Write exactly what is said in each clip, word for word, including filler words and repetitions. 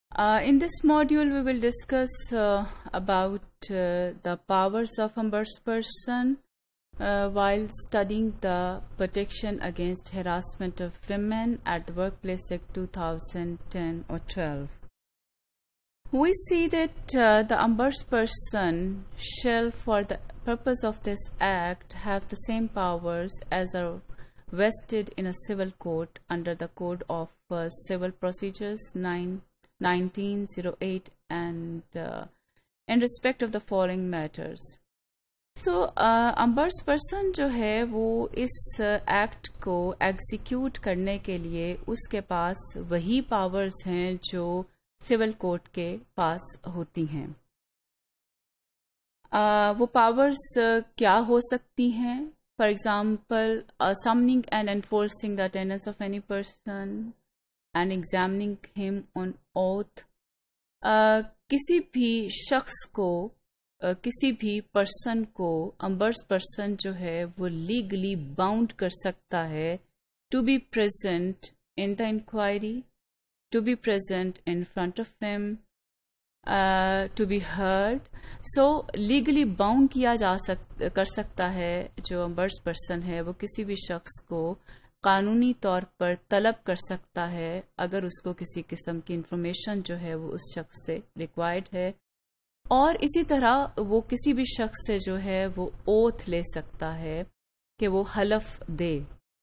Uh, in this module, we will discuss uh, about uh, the powers of ombudsperson uh, while studying the Protection Against Harassment of Women at the Workplace Act two thousand ten or twelve. We see that uh, the ombudsperson shall, for the purpose of this act, have the same powers as are vested in a civil court under the Code of uh, Civil Procedures nineteen oh eight and uh, in respect of the following matters. So ombudsperson جو ہے وہ اس act کو execute کرنے کے لیے اس کے پاس وہی powers ہیں جو سول کورٹ کے پاس ہوتی ہیں. uh, وہ پاورز کیا ہو سکتی ہیں؟ For example summoning and enforcing the attendance of any person and examining him on oath. uh, کسی بھی شخص کو uh, کسی بھی پرسن کو امبرس پرسن جو ہے وہ لیگلی باؤنڈ کر سکتا ہے to be present in the enquiry, to be present in front of him, to be heard. So legally bound کیا جا سک کر سکتا ہے جو امبرس پرسن ہے وہ کسی بھی شخص کو قانونی طور پر طلب کر سکتا ہے اگر اس کو کسی قسم کی انفارمیشن جو ہے وہ اس شخص سے ریکوائرڈ ہے, اور اسی طرح وہ کسی بھی شخص سے جو ہے وہ اوتھ لے سکتا ہے کہ وہ حلف دے.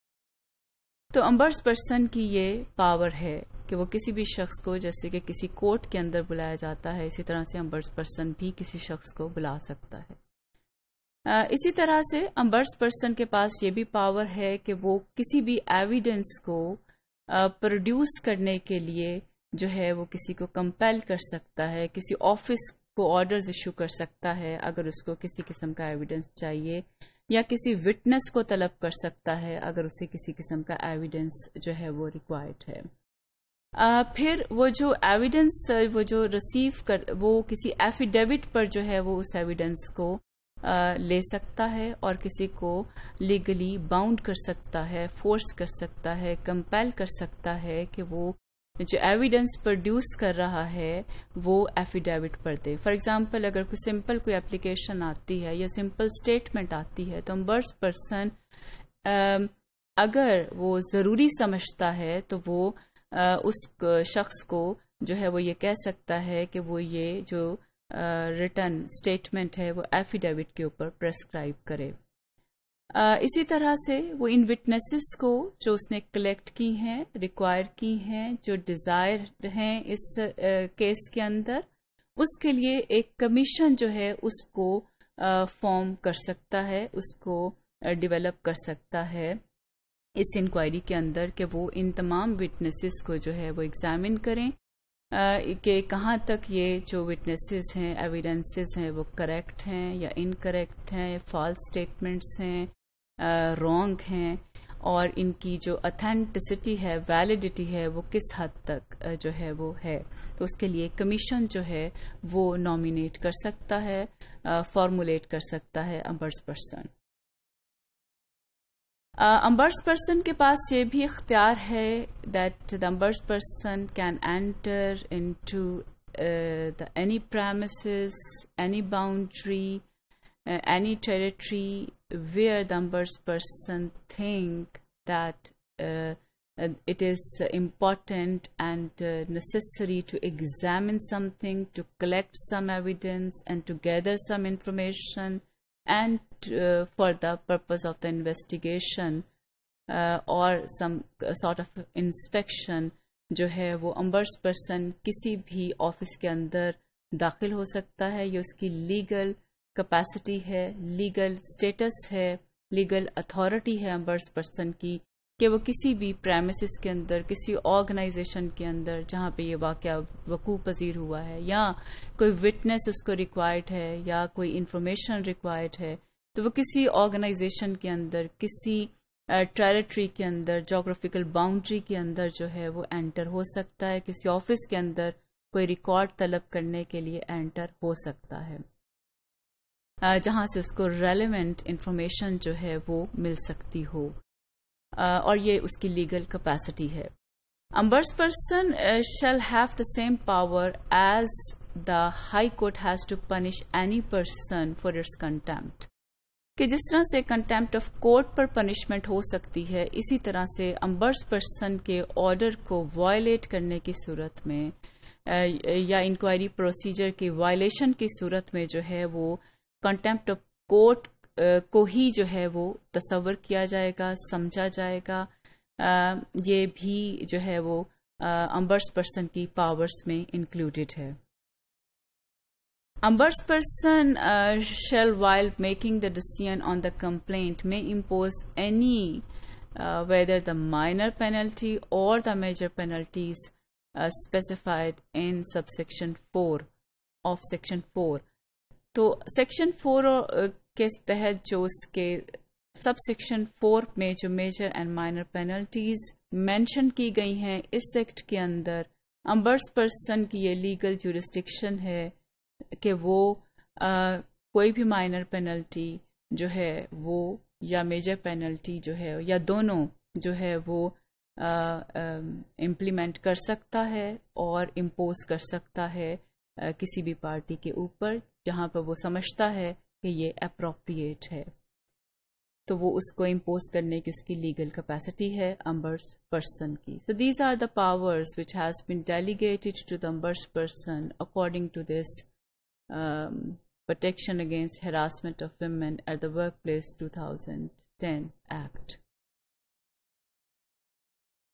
تو امبرس پرسن کی یہ پاور ہے کہ وہ کسی بھی شخص کو, جیسے کہ کسی کورٹ کے اندر بلایا جاتا ہے, اسی طرح سے امبرس پرسن بھی کسی شخص کو بلا سکتا ہے. اسی طرح سے امبرس پرسن کے پاس یہ بھی پاور ہے کہ وہ کسی بھی ایویڈنس کو پروڈیوس کرنے کے لیے جو ہے وہ کسی کو کمپیل کر سکتا ہے, کسی آفس کو آرڈرز ایشو کر سکتا ہے اگر اس کو کسی قسم کا ایویڈنس چاہیے, یا کسی وٹنس کو طلب کر سکتا ہے اگر اسے کسی قسم کا ایویڈنس جو ہے وہ ریکوائرڈ ہے. Uh, پھر وہ جو ایویڈنس وہ جو ریسیو کر وہ کسی ایفیڈیوٹ پر جو ہے وہ اس ایویڈنس کو uh, لے سکتا ہے اور کسی کو لیگلی باؤنڈ کر سکتا ہے, فورس کر سکتا ہے, کمپیل کر سکتا ہے کہ وہ جو ایویڈنس پروڈیوس کر رہا ہے وہ ایفیڈیوٹ پر دے. فار ایگزامپل اگر کوئی سمپل کوئی اپلیکیشن آتی ہے یا سمپل اسٹیٹمنٹ آتی ہے تو امبرس پرسن uh, اگر وہ ضروری سمجھتا ہے تو وہ اس شخص کو جو ہے وہ یہ کہہ سکتا ہے کہ وہ یہ جو ریٹن اسٹیٹمنٹ ہے وہ ایفیڈیوٹ کے اوپر پرسکرائب کرے. اسی طرح سے وہ ان وٹنسز کو جو اس نے کلیکٹ کی ہیں, ریکوائر کی ہیں, جو ڈیزائر ہیں اس کیس کے اندر, اس کے لیے ایک کمیشن جو ہے اس کو فارم کر سکتا ہے, اس کو ڈیولپ کر سکتا ہے اس انکوائری کے اندر کہ وہ ان تمام وٹنسز کو جو ہے وہ ایگزامن کریں کہ کہاں تک یہ جو وٹنسز ہیں, ایویڈنسز ہیں, وہ کریکٹ ہیں یا انکریکٹ ہیں, فالس اسٹیٹمنٹس ہیں, رانگ ہیں, اور ان کی جو اتھینٹسٹی ہے, ویلیڈیٹی ہے, وہ کس حد تک جو ہے وہ ہے. تو اس کے لیے کمیشن جو ہے وہ نامینیٹ کر سکتا ہے, فارمولیٹ کر سکتا ہے امبرس پرسن. امبرس پرسن کے پاس یہ بھی اختیار ہے that the ombudsperson can enter into any premises, any boundary, any territory where the ombudsperson think that it is important and uh, necessary to examine something, to collect some evidence and to gather some information and uh, for the purpose of the investigation uh, or some uh, sort of inspection جو ہے وہ امبرس person کسی بھی office کے اندر داخل ہو سکتا ہے. یہ اس کی لیگل کیپیسٹی ہے, لیگل اسٹیٹس ہے, لیگل اتھارٹی ہے امبرس پرسن کی کہ وہ کسی بھی پریمیسز کے اندر, کسی آرگنائزیشن کے اندر جہاں پہ یہ واقعہ وقوع پذیر ہوا ہے یا کوئی وٹنس اس کو ریکوائرڈ ہے یا کوئی انفارمیشن ریکوائرڈ ہے, تو وہ کسی آرگنائزیشن کے اندر, کسی ٹیریٹری کے اندر, جغرافیکل باؤنڈری کے اندر جو ہے وہ انٹر ہو سکتا ہے, کسی آفس کے اندر کوئی ریکارڈ طلب کرنے کے لیے انٹر ہو سکتا ہے جہاں سے اس کو ریلیونٹ انفارمیشن جو ہے وہ مل سکتی ہو, اور یہ اس کی لیگل کیپیسٹی ہے. Ombudsperson uh, shall have the same power as the High Court has to punish any person for its contempt. کہ جس طرح سے کنٹیمپٹ آف کورٹ پر پنشمنٹ ہو سکتی ہے، اسی طرح سے امبرس پرسن کے آرڈر کو وائلیٹ کرنے کی صورت میں یا انکوائری پروسیجر کی وائلیشن کی صورت میں جو ہے وہ کنٹیمپٹ آف کورٹ کو ہی جو ہے وہ تصور کیا جائے گا، سمجھا جائے گا. یہ بھی جو ہے وہ امبرس پرسن کی پاورز میں انکلوڈیڈ ہے. Ombudsperson uh, shall, while making the decision on the complaint, may impose any, uh, whether the minor penalty or the major penalties uh, specified in subsection four of section four. تو section four uh, کے تحت جو اس کے sub section four میں جو major and minor penalties mention کی گئی ہیں، اس ایکٹ کے اندر امبرس پرسن کی یہ لیگل جورسڈکشن ہے کہ وہ آ, کوئی بھی مائنر پینلٹی جو ہے وہ یا میجر پینلٹی جو ہے یا دونوں جو ہے وہ امپلیمنٹ کر سکتا ہے اور امپوز کر سکتا ہے آ, کسی بھی پارٹی کے اوپر جہاں پر وہ سمجھتا ہے کہ یہ اپروپریٹ ہے، تو وہ اس کو امپوز کرنے کی اس کی لیگل کیپیسٹی ہے امبرس پرسن کی. So these are the powers which has been delegated to the ombudsperson according to this Um, Protection Against Harassment of Women at the Workplace twenty ten Act.